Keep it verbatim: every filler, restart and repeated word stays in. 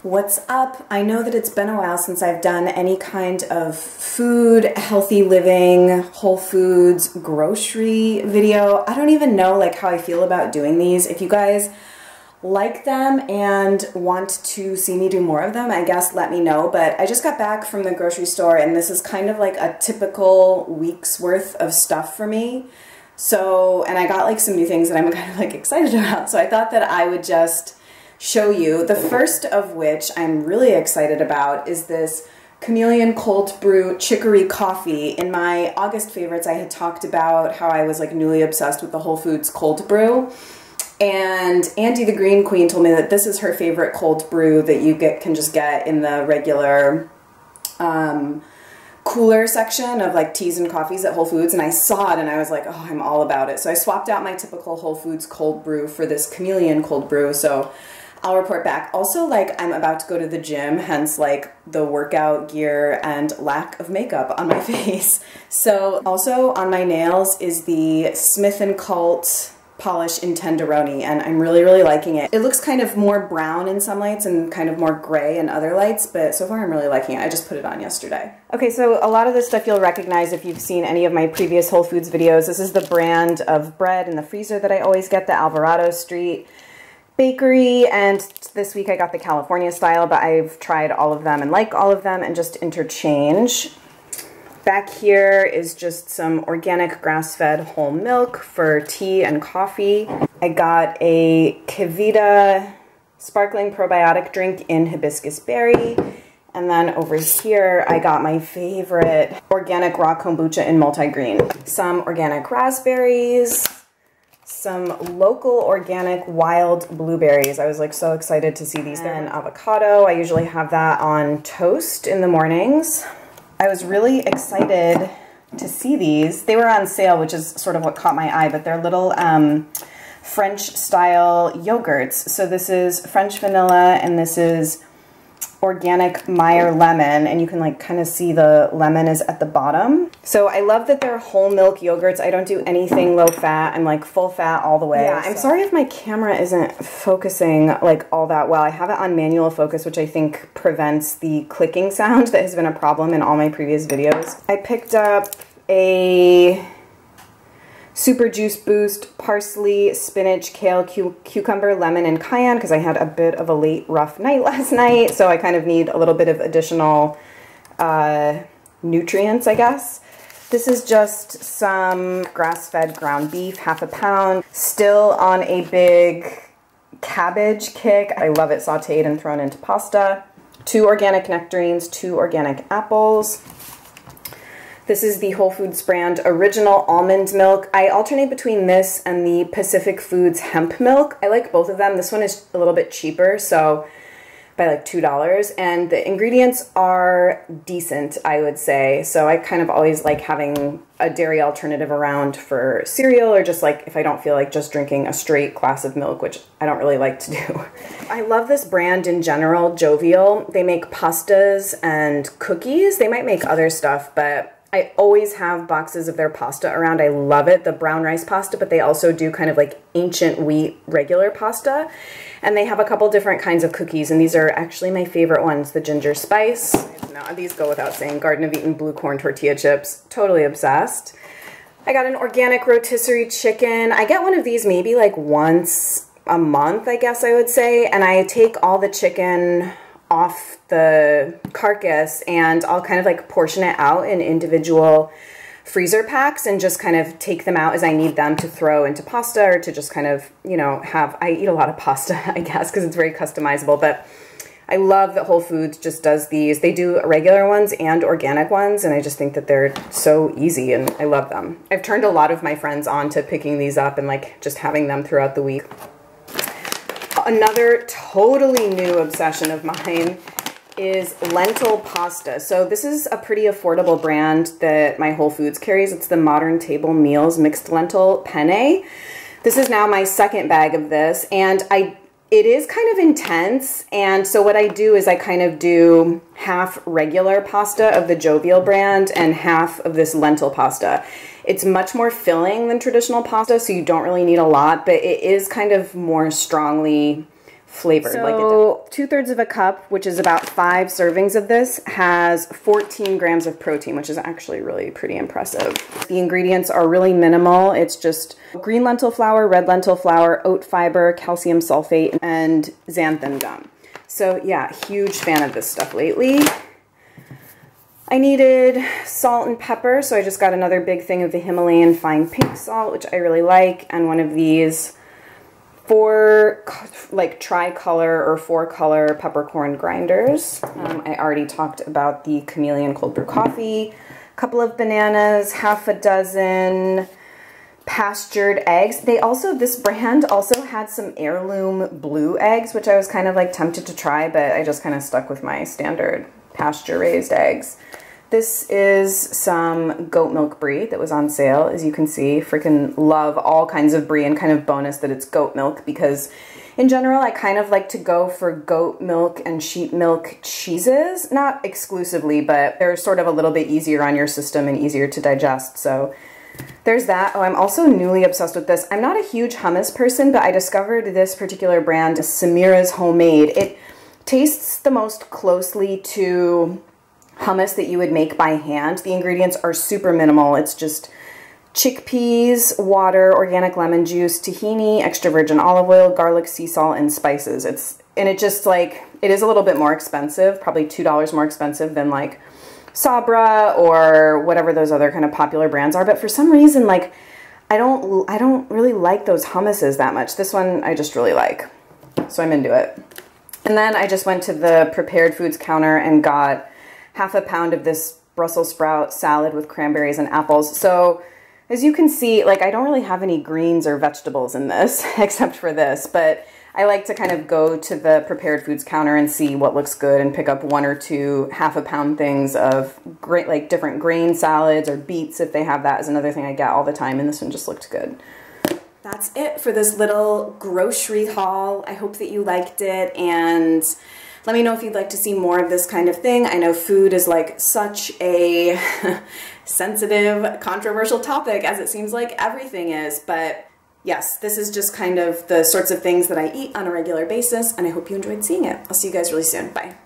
What's up? I know that it's been a while since I've done any kind of food, healthy living, Whole Foods, grocery video. I don't even know like how I feel about doing these. If you guys like them and want to see me do more of them, I guess let me know. But I just got back from the grocery store and this is kind of like a typical week's worth of stuff for me. So, and I got like some new things that I'm kind of like excited about. So I thought that I would just show you. The first of which I'm really excited about is this Chameleon cold brew chicory coffee. In my August favorites, I had talked about how I was like newly obsessed with the Whole Foods cold brew. And Andy the Green Queen told me that this is her favorite cold brew that you get can just get in the regular um, cooler section of like teas and coffees at Whole Foods, and I saw it and I was like, oh, I'm all about it. So I swapped out my typical Whole Foods cold brew for this Chameleon cold brew, so I'll report back. Also, like, I'm about to go to the gym, hence like the workout gear and lack of makeup on my face. So also on my nails is the Smith and Cult polish in Tenderoni, and I'm really, really liking it. It looks kind of more brown in some lights and kind of more gray in other lights, but so far I'm really liking it. I just put it on yesterday. Okay, so a lot of this stuff you'll recognize if you've seen any of my previous Whole Foods videos. This is the brand of bread in the freezer that I always get, the Alvarado Street Bakery, and this week I got the California style, but I've tried all of them and like all of them and just interchange. Back here is just some organic grass-fed whole milk for tea and coffee. I got a Kavita sparkling probiotic drink in hibiscus berry. And then over here, I got my favorite organic raw kombucha in multigreen. Some organic raspberries, some local organic wild blueberries. I was like so excited to see these. They're in avocado. I usually have that on toast in the mornings. I was really excited to see these. They were on sale, which is sort of what caught my eye, but they're little um, French-style yogurts. So this is French vanilla, and this is organic Meyer lemon, and you can like kind of see the lemon is at the bottom. So I love that they're whole milk yogurts. I don't do anything low fat. I'm like full fat all the way. Yeah, so I'm sorry if my camera isn't focusing like all that well. I have it on manual focus, which I think prevents the clicking sound that has been a problem in all my previous videos. I picked up a Super Juice Boost parsley, spinach, kale, cu cucumber, lemon, and cayenne because I had a bit of a late rough night last night, so I kind of need a little bit of additional uh, nutrients, I guess. This is just some grass-fed ground beef, half a pound. Still on a big cabbage kick. I love it sauteed and thrown into pasta. Two organic nectarines, two organic apples. This is the Whole Foods brand Original Almond Milk. I alternate between this and the Pacific Foods Hemp Milk. I like both of them. This one is a little bit cheaper, so by like two dollars. And the ingredients are decent, I would say. So I kind of always like having a dairy alternative around for cereal, or just like if I don't feel like just drinking a straight glass of milk, which I don't really like to do. I love this brand in general, Jovial. They make pastas and cookies. They might make other stuff, but I always have boxes of their pasta around. I love it, the brown rice pasta, but they also do kind of like ancient wheat regular pasta. And they have a couple different kinds of cookies, and these are actually my favorite ones, the ginger spice. Now, these go without saying, Garden of Eatin' blue corn tortilla chips, totally obsessed. I got an organic rotisserie chicken. I get one of these maybe like once a month, I guess I would say, and I take all the chicken off the carcass and I'll kind of like portion it out in individual freezer packs and just kind of take them out as I need them to throw into pasta, or to just kind of, you know, have, I eat a lot of pasta, I guess, because it's very customizable, but I love that Whole Foods just does these. They do regular ones and organic ones, and I just think that they're so easy and I love them. I've turned a lot of my friends on to picking these up and like just having them throughout the week. Another totally new obsession of mine is lentil pasta. So this is a pretty affordable brand that my Whole Foods carries. It's the Modern Table Meals Mixed Lentil Penne. This is now my second bag of this, and I it is kind of intense, and so what I do is I kind of do half regular pasta of the Jovial brand and half of this lentil pasta. It's much more filling than traditional pasta, so you don't really need a lot, but it is kind of more strongly flavored. So, like two-thirds of a cup, which is about five servings of this, has fourteen grams of protein, which is actually really pretty impressive. The ingredients are really minimal. It's just green lentil flour, red lentil flour, oat fiber, calcium sulfate, and xanthan gum. So yeah, huge fan of this stuff lately. I needed salt and pepper, so I just got another big thing of the Himalayan fine pink salt, which I really like, and one of these four like tricolor or four color peppercorn grinders. Um, I already talked about the Chameleon cold brew coffee, a couple of bananas, half a dozen pastured eggs. They also, this brand also had some heirloom blue eggs, which I was kind of like tempted to try, but I just kind of stuck with my standard pasture raised eggs. This is some goat milk brie that was on sale, as you can see. Freaking love all kinds of brie, and kind of bonus that it's goat milk, because in general I kind of like to go for goat milk and sheep milk cheeses. Not exclusively, but they're sort of a little bit easier on your system and easier to digest, so there's that. Oh, I'm also newly obsessed with this. I'm not a huge hummus person, but I discovered this particular brand, Samira's Homemade. It tastes the most closely to hummus that you would make by hand. The ingredients are super minimal. It's just chickpeas, water, organic lemon juice, tahini, extra virgin olive oil, garlic, sea salt, and spices. It's and it just like, it is a little bit more expensive, probably two dollars more expensive than like Sabra or whatever those other kind of popular brands are. But for some reason, like, I don't, I don't really like those hummuses that much. This one I just really like, so I'm into it. And then I just went to the prepared foods counter and got half a pound of this Brussels sprout salad with cranberries and apples. So as you can see, like, I don't really have any greens or vegetables in this except for this, but I like to kind of go to the prepared foods counter and see what looks good and pick up one or two half a pound things of great, like different grain salads, or beets if they have that, is another thing I get all the time, and this one just looked good. That's it for this little grocery haul. I hope that you liked it, and let me know if you'd like to see more of this kind of thing. I know food is like such a sensitive, controversial topic, as it seems like everything is, but yes, this is just kind of the sorts of things that I eat on a regular basis, and I hope you enjoyed seeing it. I'll see you guys really soon. Bye.